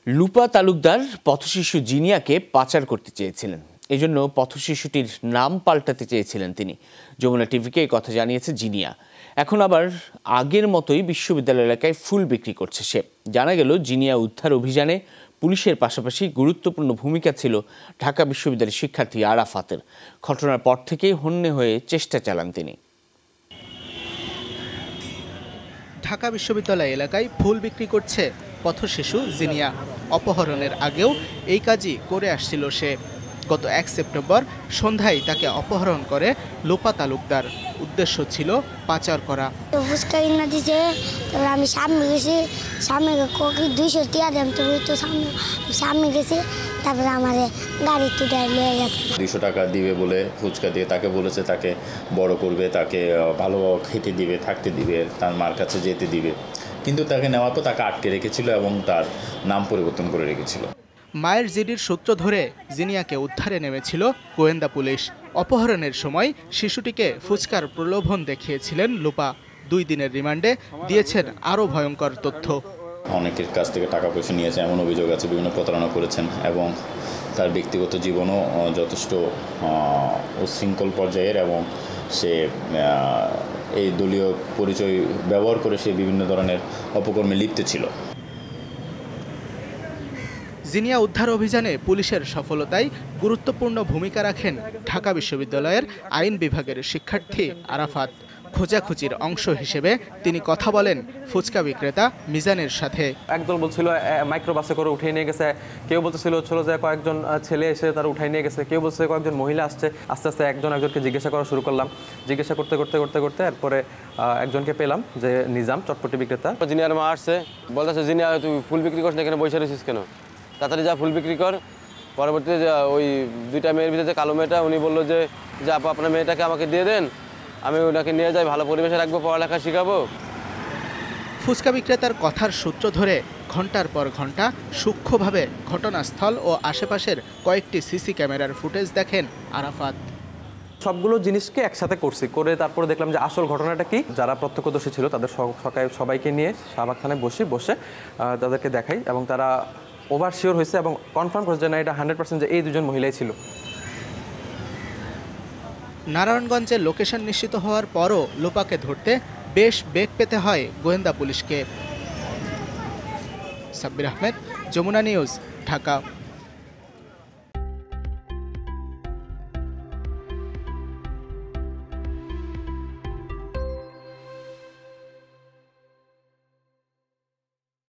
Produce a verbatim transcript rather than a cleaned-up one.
লুপা তালুকদার পথশিশু জিনিয়াকে পাচার করতে চেয়েছিলেন। এজন্য পথশিশুটির নাম পাল্টাতে চেয়েছিলেন তিনি। যমুনা টিভিকে এই কথা জানিয়েছে জিনিয়া। এখন আবার আগের মতোই বিশ্ববিদ্যালয় এলাকায় ফুল বিক্রি করছে সে। জানা গেল জিনিয়া উদ্ধার অভিযানে পুলিশের পাশাপাশি গুরুত্বপূর্ণ ভূমিকা ছিল ঢাকা বিশ্ববিদ্যালয়ের শিক্ষার্থী আরাফাতের। ঘটনার পর থেকেই হন্যে হয়ে চেষ্টা চালান তিনি। ঢাকা বিশ্ববিদ্যালয় এলাকায় ফুল বিক্রি করছে পথশিশু জিনিয়া। অপহরণের আগেও এই কাজই করে আসছিল সে। গত এক সেপ্টেম্বর সন্ধ্যায় তাকে অপহরণ করে লুপা তালুকদার। উদ্দেশ্য ছিল পাচার করা। ফুচকা কিনা দিছে, তারপর আমি সামনে গেছি, সামনে দুইশো টিয়া দেন তো সামনে সামনে গেছি, তারপরে আমার গাড়ি তুটাই নিয়ে গেছে। দুইশো টাকা দিবে বলে ফুচকা দিয়ে তাকে বলেছে তাকে বড় করবে, তাকে ভালো খেতে দিবে, থাকতে দিবে, তার মার কাছে যেতে দিবে। কিন্তু তাকে নেওয়ার পর তাকে আটকে রেখেছিল এবং তার নাম পরিবর্তন করে রেখেছিল। মায়ের জিডির সূত্র ধরে জিনিয়াকে উদ্ধারে নেমেছিল গোয়েন্দা পুলিশ। অপহরণের সময় শিশুটিকে ফুচকার প্রলোভন দেখিয়েছিলেন লুপা। দুই দিনের রিমান্ডে দিয়েছেন আরও ভয়ঙ্কর তথ্য। অনেকের কাছ থেকে টাকা পয়সা নিয়েছে এমন অভিযোগ আছে, বিভিন্ন প্রতারণা করেছেন এবং তার ব্যক্তিগত জীবনও যথেষ্ট উচ্ছৃঙ্খল পর্যায়ের এবং সে এই দলীয় পরিচয় ব্যবহার করে সে বিভিন্ন ধরনের অপকর্মে লিপ্ত ছিল। জিনিয়া উদ্ধার অভিযানে পুলিশের সফলতায় গুরুত্বপূর্ণ ভূমিকা রাখেন ঢাকা বিশ্ববিদ্যালয়ের আইন বিভাগের শিক্ষার্থী আরাফাত। খোঁজাখুঁজির অংশ হিসেবে তিনি কথা বলেন ফুচকা বিক্রেতা মিজানের সাথে। একদল বলছিল মাইক্রোবাসে করে উঠিয়ে নিয়ে গেছে, কেউ বলতেছিল ছিল যে কয়েকজন ছেলে এসে তারা উঠাই নিয়ে গেছে, কেউ বলছে কয়েকজন মহিলা আসছে। আস্তে আস্তে একজন একজনকে জিজ্ঞাসা করা শুরু করলাম। জিজ্ঞাসা করতে করতে করতে করতে এরপরে একজনকে পেলাম যে নিজাম, চটপটি বিক্রেতা। জিনিয়ার মা আসছে, বলতেছে জিনিয়া তুই ফুল বিক্রি করছিস এখানে বসে রয়েছিস কেন, তাড়াতাড়ি যা ফুল বিক্রি কর। পরবর্তীতে ওই দুইটা মেয়ের ভিতরে যে কালো মেয়েটা, উনি বললো যে যে আপু আপনার মেয়েটাকে আমাকে দিয়ে দেন, আমি ওনাকে নিয়ে যাই, ভালো পরিবেশে রাখবো, পড়ালেখা শেখাবো। ফুচকা বিক্রেতার কথার সূত্র ধরে ঘন্টার পর ঘন্টা সূক্ষ্মভাবে ঘটনাস্থল ও আশেপাশের কয়েকটি সিসি ক্যামেরার ফুটেজ দেখেন আরাফাত। সবগুলো জিনিসকে একসাথে করছি, করে তারপরে দেখলাম যে আসল ঘটনাটা কি। যারা প্রত্যক্ষদর্শী ছিল তাদের সকালে সবাইকে নিয়ে শাহবাগ থানায় বসে বসে তাদেরকে দেখাই এবং তারা ওভার শিওর হয়েছে এবং কনফার্ম করেছে যে না, এটা হান্ড্রেড পার্সেন্ট যে এই দুজন মহিলাই ছিল। নারায়ণগঞ্জের লোকেশন নিশ্চিত হওয়ার পরও লুপাকে ধরতে বেশ বেগ পেতে হয় গোয়েন্দা পুলিশকে। সাব্বির আহমেদ, যমুনা নিউজ, ঢাকা।